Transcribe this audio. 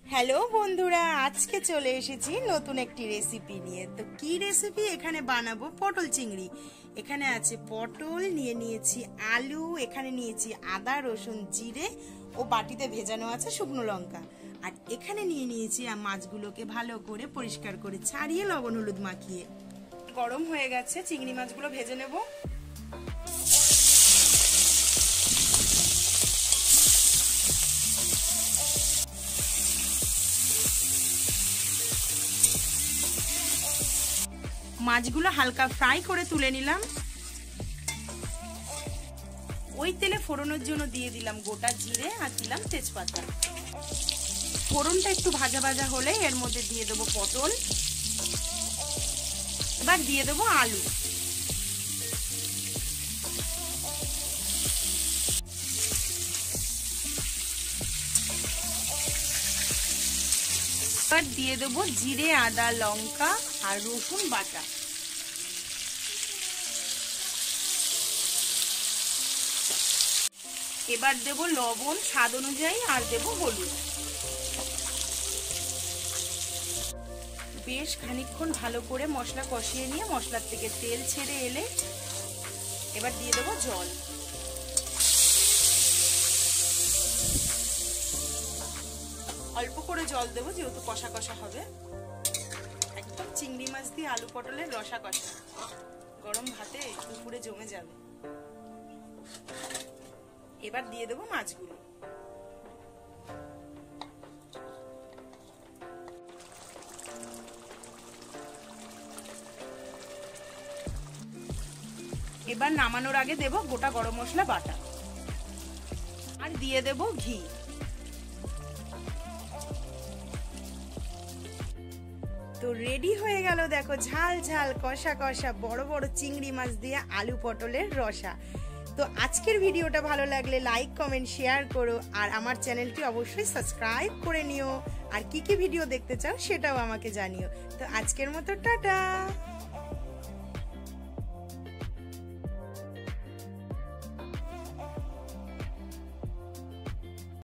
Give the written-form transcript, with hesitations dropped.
Hello বন্ধুরা, আজকে চলে এসেছি নতুন একটি রেসিপি নিয়ে। তো কি রেসিপি? এখানে বানাবো পটল চিংড়ি। এখানে আছে পটল, নিয়ে নিয়েছি আলু, এখানে নিয়েছি আদা রসুন জিরে ও বাটিতে ভেজানো আছে শুকনো লঙ্কা, আর এখানে নিয়ে নিয়েছি মাছগুলোকে ভালো করে পরিষ্কার করে ছাড়িয়ে লবণ হলুদ মাখিয়ে। গরম হয়ে গেছে, চিংড়ি মাছগুলো ভেজে নেব। মাছগুলো হালকা ফ্রাই করে তুলে নিলাম। ওই তেলে ফোড়নের জন্য দিয়ে দিলাম গোটা জিরে আর দিলাম তেজপাতা। ফোড়নটা একটু ভাজা ভাজা হলে এর মধ্যে দিয়ে দেবো পটল, এবার দিয়ে দেবো আলু। এবার দিয়ে দেবো জিরে আদা লঙ্কা আর রসুন বাটা। এবার দেব লবণ স্বাদ অনুযায়ী আর দেব হলুদ। বেশ খানিকক্ষণ ভালো করে মশলা কষিয়ে নিয়ে মশলার থেকে তেল ছেড়ে এলে এবার দিয়ে দেব জল। অল্প করে জল দেবো যেহেতু কষা কষা হবে। একদম চিংড়ি মাছ দিয়ে আলু পটলের রসা কষা, গরম ভাতে দুপুরে জমে যাবে। এবার দিয়ে দেবো মাছগুলো। এবার নামানোর আগে দেব গোটা গরম মশলা বাটা আর দিয়ে দেব ঘি। তো রেডি হয়ে গেল, দেখো ঝাল ঝাল কষা কষা বড় বড় চিংড়ি মাছ দিয়ে আলু পটলের রসা। তো আজকের ভিডিওটা ভালো লাগলে লাইক কমেন্ট শেয়ার করো, আর আমার চ্যানেলটি অবশ্যই সাবস্ক্রাইব করে নিও। আর কি কি ভিডিও দেখতে চাও সেটাও আমাকে জানিও। তো আজকের মতো টাটা।